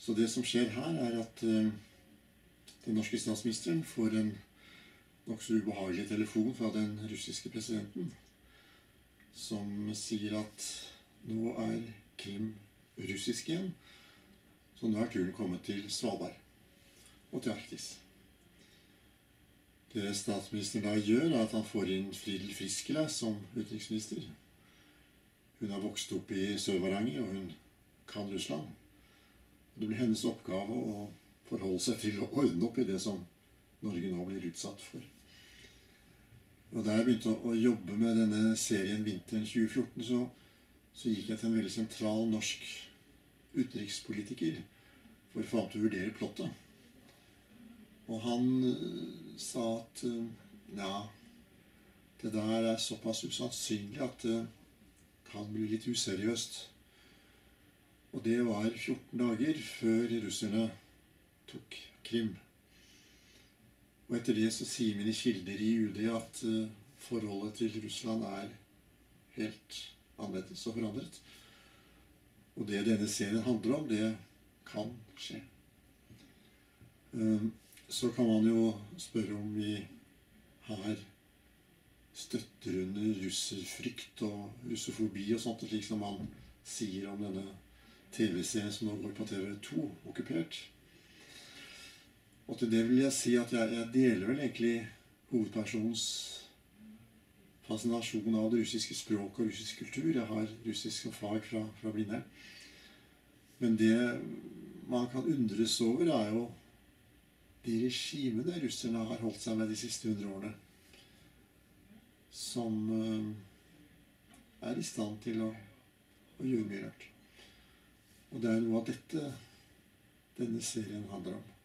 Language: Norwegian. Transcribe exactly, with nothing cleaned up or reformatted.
Så det som skjer her, er at uh, den norske statsministeren får en nokså ubehagelig telefon fra den russiske presidenten, som sier at nå er Krim russisk igjen, så nå er turen kommet til Svalbard og til Arktis. Det statsministeren da gjør, er at han får inn Fridel Friskela som utenriksminister. Hun har vokst opp i Sør-Varanger, og hun kan Russland. Det blir hennes oppgave å forholde seg til å ordne opp i det som Norge nå blir utsatt for. Og da jeg begynte å, å jobbe med denne serien vinteren tjue fjorten, så, så gikk jeg til en veldig sentral norsk utenrikspolitiker for å få ham til å vurdere plottet. Og han uh, sa at uh, ja, det der er såpass usannsynlig at det uh, kan bli litt useriøst. Og det var fjorten dager før russerne tok Krim. Og etter det så sier mine kilder i U D at uh, forholdet til Russland er helt annerledes og forandret. Og det denne serien handler om, det kan skje. Um, så kan man jo spørre om vi her støtter under russerfrykt og russofobi og sånt, slik som man sier om denne T V-serien som nå går på T V to, Okkupert. Og til det vil jeg si at jeg, jeg deler vel egentlig hovedpersonens fascinasjon av det russiske språk og russisk kultur. Jeg har russisk som fag fra, fra Blindern. Men det man kan undres over, er jo de regimene russerne har holdt seg med de siste hundre årene, som uh, er i stand til å, å gjøre mye rart. Og det er noe av dette denne serien handler om.